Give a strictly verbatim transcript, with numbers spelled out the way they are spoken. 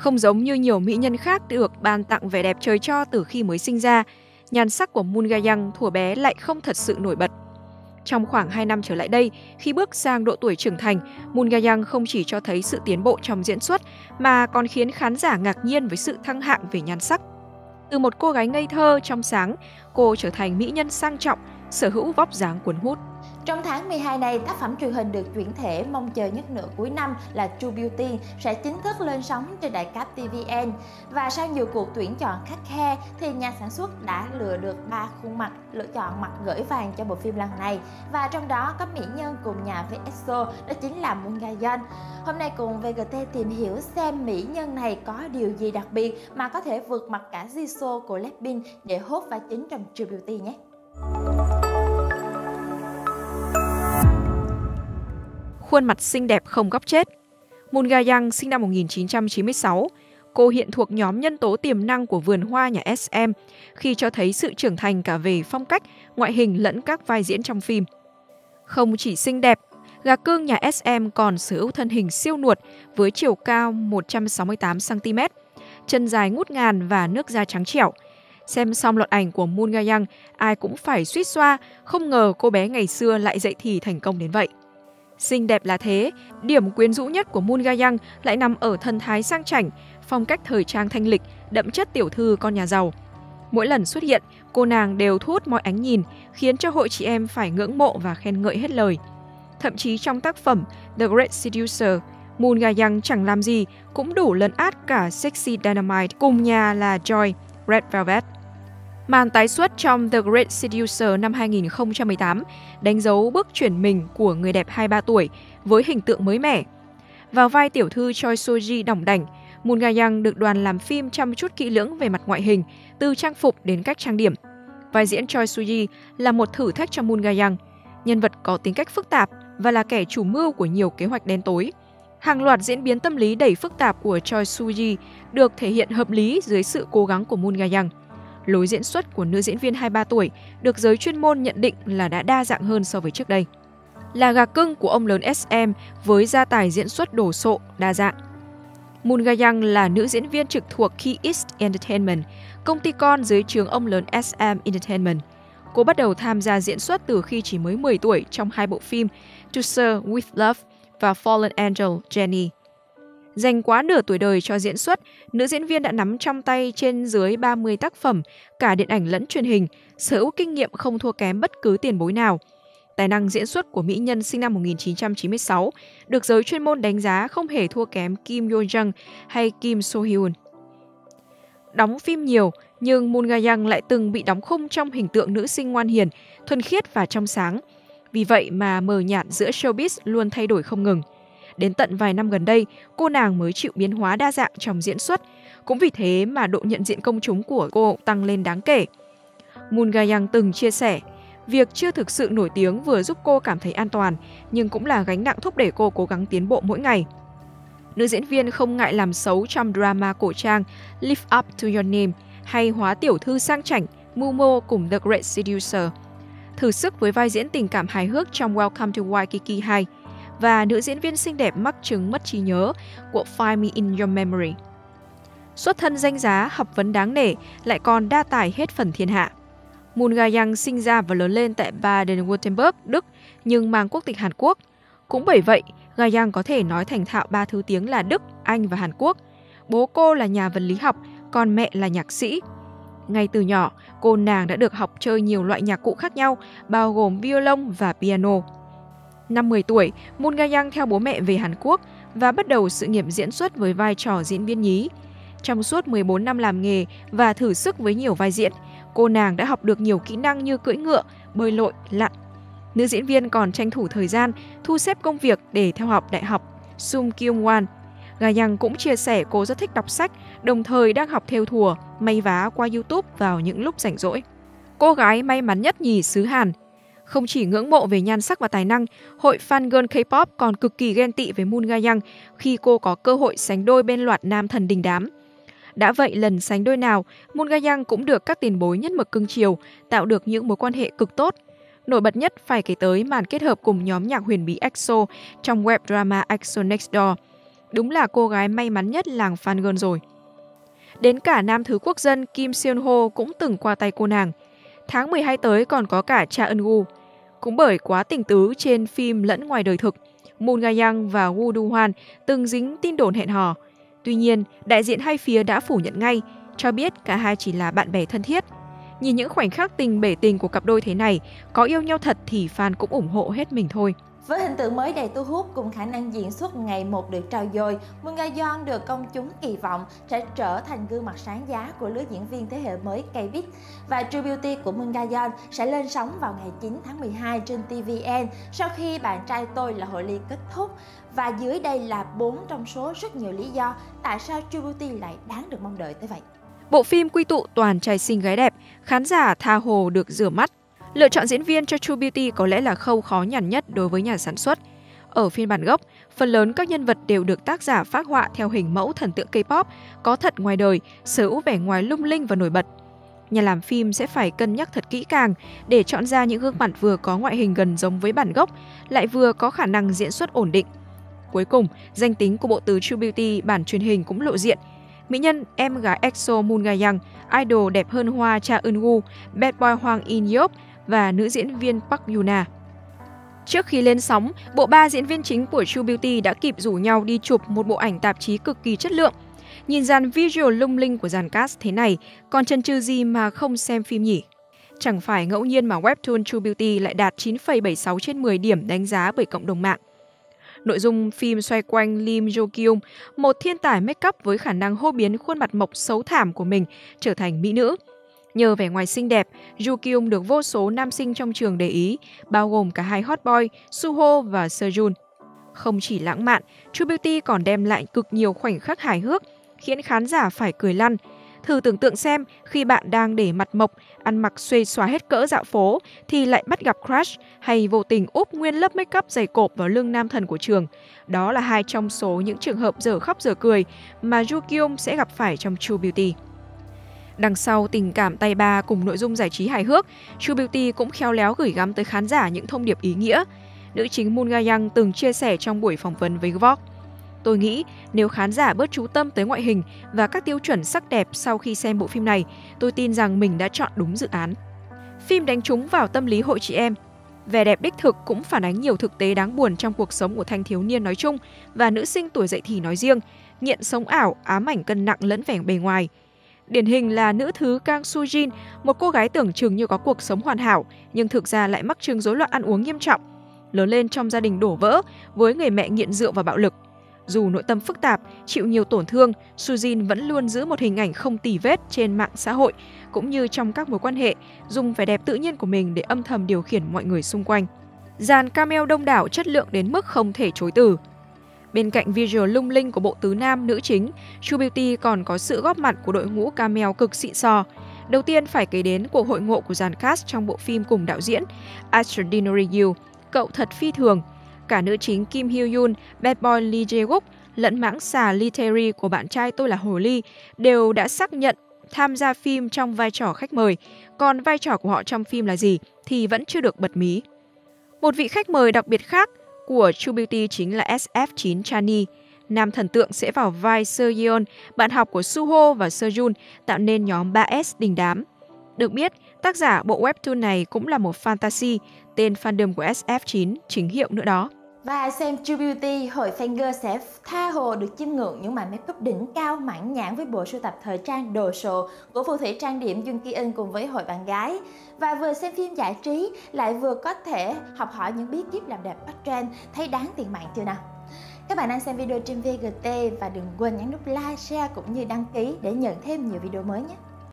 Không giống như nhiều mỹ nhân khác được ban tặng vẻ đẹp trời cho từ khi mới sinh ra, nhan sắc của Moon Ga-young thuở bé lại không thật sự nổi bật. Trong khoảng hai năm trở lại đây, khi bước sang độ tuổi trưởng thành, Moon Ga-young không chỉ cho thấy sự tiến bộ trong diễn xuất mà còn khiến khán giả ngạc nhiên với sự thăng hạng về nhan sắc. Từ một cô gái ngây thơ, trong sáng, cô trở thành mỹ nhân sang trọng, sở hữu vóc dáng cuốn hút. Trong tháng mười hai này, tác phẩm truyền hình được chuyển thể mong chờ nhất nửa cuối năm là True Beauty sẽ chính thức lên sóng trên đài cáp tê vê en. Và sau nhiều cuộc tuyển chọn khắt khe thì nhà sản xuất đã lựa được ba khuôn mặt lựa chọn mặt gửi vàng cho bộ phim lần này. Và trong đó có mỹ nhân cùng nhà với EXO, đó chính là Moon Ga-young. Hôm nay cùng vê giê tê tìm hiểu xem mỹ nhân này có điều gì đặc biệt mà có thể vượt mặt cả Jisoo của Blackpink để hốt vai chính trong True Beauty nhé. Khuôn mặt xinh đẹp không góc chết. Moon Ga-young sinh năm một nghìn chín trăm chín mươi sáu. Cô hiện thuộc nhóm nhân tố tiềm năng của vườn hoa nhà ét em khi cho thấy sự trưởng thành cả về phong cách, ngoại hình lẫn các vai diễn trong phim. Không chỉ xinh đẹp, gà cưng nhà ét em còn sở hữu thân hình siêu nuột với chiều cao một trăm sáu mươi tám xăng ti mét, chân dài ngút ngàn và nước da trắng trẻo. Xem xong loạt ảnh của Moon Ga-young, ai cũng phải suýt xoa, không ngờ cô bé ngày xưa lại dậy thì thành công đến vậy. Xinh đẹp là thế, điểm quyến rũ nhất của Moon Ga-young lại nằm ở thần thái sang chảnh, phong cách thời trang thanh lịch, đậm chất tiểu thư con nhà giàu. Mỗi lần xuất hiện, cô nàng đều thu hút mọi ánh nhìn, khiến cho hội chị em phải ngưỡng mộ và khen ngợi hết lời. Thậm chí trong tác phẩm The Great Seducer, Moon Ga-young chẳng làm gì cũng đủ lấn át cả Sexy Dynamite cùng nhà là Joy, Red Velvet. Màn tái xuất trong The Great Seducer năm hai nghìn không trăm mười tám đánh dấu bước chuyển mình của người đẹp hai mươi ba tuổi với hình tượng mới mẻ. Vào vai tiểu thư Choi So-ji đỏng đảnh, Moon Ga-young được đoàn làm phim chăm chút kỹ lưỡng về mặt ngoại hình, từ trang phục đến cách trang điểm. Vai diễn Choi So-ji là một thử thách cho Moon Ga-young. Nhân vật có tính cách phức tạp và là kẻ chủ mưu của nhiều kế hoạch đen tối. Hàng loạt diễn biến tâm lý đầy phức tạp của Choi So-ji được thể hiện hợp lý dưới sự cố gắng của Moon Ga-young. Lối diễn xuất của nữ diễn viên hai mươi ba tuổi được giới chuyên môn nhận định là đã đa dạng hơn so với trước đây. Là gà cưng của ông lớn ét em với gia tài diễn xuất đồ sộ, đa dạng. Moon Ga-young là nữ diễn viên trực thuộc Key East Entertainment, công ty con dưới trướng ông lớn ét em Entertainment. Cô bắt đầu tham gia diễn xuất từ khi chỉ mới mười tuổi trong hai bộ phim To Serve With Love và Fallen Angel Jenny. Dành quá nửa tuổi đời cho diễn xuất, nữ diễn viên đã nắm trong tay trên dưới ba mươi tác phẩm, cả điện ảnh lẫn truyền hình, sở hữu kinh nghiệm không thua kém bất cứ tiền bối nào. Tài năng diễn xuất của mỹ nhân sinh năm một nghìn chín trăm chín mươi sáu được giới chuyên môn đánh giá không hề thua kém Kim Yo-jung hay Kim So-hyun. Đóng phim nhiều, nhưng Moon Ga-young lại từng bị đóng khung trong hình tượng nữ sinh ngoan hiền, thuần khiết và trong sáng. Vì vậy mà mờ nhạt giữa showbiz luôn thay đổi không ngừng. Đến tận vài năm gần đây, cô nàng mới chịu biến hóa đa dạng trong diễn xuất. Cũng vì thế mà độ nhận diện công chúng của cô tăng lên đáng kể. Moon Ga-young từng chia sẻ, việc chưa thực sự nổi tiếng vừa giúp cô cảm thấy an toàn, nhưng cũng là gánh nặng thúc đẩy cô cố gắng tiến bộ mỗi ngày. Nữ diễn viên không ngại làm xấu trong drama cổ trang Live Up to Your Name hay hóa tiểu thư sang chảnh Mumo cùng The Great Seducer, thử sức với vai diễn tình cảm hài hước trong Welcome to Waikiki hai, và nữ diễn viên xinh đẹp mắc chứng mất trí nhớ của Find Me in Your Memory. Xuất thân danh giá, học vấn đáng nể, lại còn đa tài hết phần thiên hạ. Moon Ga-young sinh ra và lớn lên tại Baden-Württemberg, Đức, nhưng mang quốc tịch Hàn Quốc. Cũng bởi vậy, Ga-young có thể nói thành thạo ba thứ tiếng là Đức, Anh và Hàn Quốc. Bố cô là nhà vật lý học, còn mẹ là nhạc sĩ. Ngay từ nhỏ, cô nàng đã được học chơi nhiều loại nhạc cụ khác nhau, bao gồm violon và piano. Năm mười tuổi, Moon Ga-young theo bố mẹ về Hàn Quốc và bắt đầu sự nghiệp diễn xuất với vai trò diễn viên nhí. Trong suốt mười bốn năm làm nghề và thử sức với nhiều vai diễn, cô nàng đã học được nhiều kỹ năng như cưỡi ngựa, bơi lội, lặn. Nữ diễn viên còn tranh thủ thời gian, thu xếp công việc để theo học đại học Sung Kyung Wan. Ga-young cũng chia sẻ cô rất thích đọc sách, đồng thời đang học thêu thùa, may vá qua YouTube vào những lúc rảnh rỗi. Cô gái may mắn nhất nhì xứ Hàn. Không chỉ ngưỡng mộ về nhan sắc và tài năng, hội fan girl K-pop còn cực kỳ ghen tị với Moon Ga-young khi cô có cơ hội sánh đôi bên loạt nam thần đình đám. Đã vậy, lần sánh đôi nào, Moon Ga-young cũng được các tiền bối nhất mực cưng chiều, tạo được những mối quan hệ cực tốt. Nổi bật nhất phải kể tới màn kết hợp cùng nhóm nhạc huyền bí e ích o trong web drama e ích o Next Door. Đúng là cô gái may mắn nhất làng fangirl rồi. Đến cả nam thứ quốc dân Kim Seon Ho cũng từng qua tay cô nàng. Tháng mười hai tới còn có cả Cha Eun Woo. Cũng bởi quá tình tứ trên phim lẫn ngoài đời thực, Moon Ga-young và Woo Do-hwan từng dính tin đồn hẹn hò. Tuy nhiên, đại diện hai phía đã phủ nhận ngay, cho biết cả hai chỉ là bạn bè thân thiết. Nhìn những khoảnh khắc tình bể tình của cặp đôi thế này, có yêu nhau thật thì fan cũng ủng hộ hết mình thôi. Với hình tượng mới đầy thu hút cùng khả năng diễn xuất ngày một được trau dồi, Moon Ga-yeon được công chúng kỳ vọng sẽ trở thành gương mặt sáng giá của lứa diễn viên thế hệ mới K-pop. Và True Beauty của Moon Ga-yeon sẽ lên sóng vào ngày chín tháng mười hai trên tê vê en sau khi Bạn trai tôi là hội ly kết thúc. Và dưới đây là bốn trong số rất nhiều lý do tại sao True Beauty lại đáng được mong đợi tới vậy. Bộ phim quy tụ toàn trai xinh gái đẹp, khán giả tha hồ được rửa mắt. Lựa chọn diễn viên cho True Beauty có lẽ là khâu khó nhằn nhất đối với nhà sản xuất. Ở phiên bản gốc, phần lớn các nhân vật đều được tác giả phác họa theo hình mẫu thần tượng K-pop, có thật ngoài đời, sở hữu vẻ ngoài lung linh và nổi bật. Nhà làm phim sẽ phải cân nhắc thật kỹ càng để chọn ra những gương mặt vừa có ngoại hình gần giống với bản gốc, lại vừa có khả năng diễn xuất ổn định. Cuối cùng, danh tính của bộ tứ True Beauty bản truyền hình cũng lộ diện. Mỹ nhân em gái e ích o Moon Ga-young, idol đẹp hơn hoa Cha Eun Woo, bad boy Hwang In-yeop và nữ diễn viên Park Yoona. Trước khi lên sóng, bộ ba diễn viên chính của True Beauty đã kịp rủ nhau đi chụp một bộ ảnh tạp chí cực kỳ chất lượng. Nhìn dàn visual lung linh của dàn cast thế này, còn chần chừ gì mà không xem phim nhỉ? Chẳng phải ngẫu nhiên mà webtoon True Beauty lại đạt chín phẩy bảy sáu trên mười điểm đánh giá bởi cộng đồng mạng. Nội dung phim xoay quanh Lim Jo Kyung, một thiên tài make up với khả năng hô biến khuôn mặt mộc xấu thảm của mình trở thành mỹ nữ. Nhờ vẻ ngoài xinh đẹp, Jo Kyung được vô số nam sinh trong trường để ý, bao gồm cả hai hot boy Suho và Sejun. Không chỉ lãng mạn, True Beauty còn đem lại cực nhiều khoảnh khắc hài hước, khiến khán giả phải cười lăn. Thử tưởng tượng xem, khi bạn đang để mặt mộc, ăn mặc xuề xóa hết cỡ dạo phố, thì lại bắt gặp crush hay vô tình úp nguyên lớp make up dày cộp vào lưng nam thần của trường. Đó là hai trong số những trường hợp dở khóc dở cười mà Jo Kyung sẽ gặp phải trong True Beauty. Đằng sau tình cảm tay ba cùng nội dung giải trí hài hước, True Beauty cũng khéo léo gửi gắm tới khán giả những thông điệp ý nghĩa. Nữ chính Moon Ga-young từng chia sẻ trong buổi phỏng vấn với Vogue: "Tôi nghĩ nếu khán giả bớt chú tâm tới ngoại hình và các tiêu chuẩn sắc đẹp sau khi xem bộ phim này, tôi tin rằng mình đã chọn đúng dự án." Phim đánh trúng vào tâm lý hội chị em. Vẻ đẹp đích thực cũng phản ánh nhiều thực tế đáng buồn trong cuộc sống của thanh thiếu niên nói chung và nữ sinh tuổi dậy thì nói riêng, nghiện sống ảo, ám ảnh cân nặng lẫn vẻ bề ngoài. Điển hình là nữ thứ Kang Soo-jin, một cô gái tưởng chừng như có cuộc sống hoàn hảo nhưng thực ra lại mắc chứng rối loạn ăn uống nghiêm trọng. Lớn lên trong gia đình đổ vỡ với người mẹ nghiện rượu và bạo lực. Dù nội tâm phức tạp, chịu nhiều tổn thương, Soo-jin vẫn luôn giữ một hình ảnh không tì vết trên mạng xã hội, cũng như trong các mối quan hệ, dùng vẻ đẹp tự nhiên của mình để âm thầm điều khiển mọi người xung quanh. Dàn cameo đông đảo chất lượng đến mức không thể chối từ. Bên cạnh visual lung linh của bộ tứ nam nữ chính, True Beauty còn có sự góp mặt của đội ngũ cameo cực xịn sò. Đầu tiên phải kể đến cuộc hội ngộ của dàn cast trong bộ phim cùng đạo diễn Extraordinary You, Cậu thật phi thường. Cả nữ chính Kim Hyo-yoon, bad boy Lee Jae-guk lẫn mãng xà Lee Tae-ri của Bạn trai tôi là hồ ly đều đã xác nhận tham gia phim trong vai trò khách mời, còn vai trò của họ trong phim là gì thì vẫn chưa được bật mí. Một vị khách mời đặc biệt khác của True Beauty chính là ét ép chín Chani. Nam thần tượng sẽ vào vai Seo Yeon, bạn học của Suho và Sejun, tạo nên nhóm ba S đình đám. Được biết, tác giả bộ webtoon này cũng là một fantasy, tên fandom của ét ép chín chính hiệu nữa đó. Và xem True Beauty, hội fangirl sẽ tha hồ được chiêm ngưỡng những màn make up đỉnh cao mãn nhãn với bộ sưu tập thời trang đồ sộ của phù thủy trang điểm Jung Ki Eun cùng với hội bạn gái. Và vừa xem phim giải trí lại vừa có thể học hỏi những bí kíp làm đẹp bắt trend, thấy đáng tiền mạng chưa nào? Các bạn đang xem video trên vê giê tê và đừng quên nhấn nút like, share cũng như đăng ký để nhận thêm nhiều video mới nhé!